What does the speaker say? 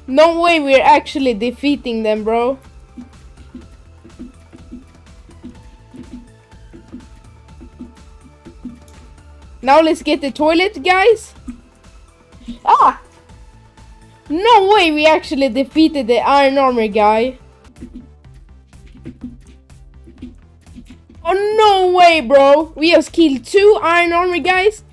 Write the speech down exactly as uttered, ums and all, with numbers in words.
No way we're actually defeating them, bro. Now let's get the toilet, guys. Ah! No way we actually defeated the iron armor guy. Oh, no way, bro. We just killed two iron armor guys.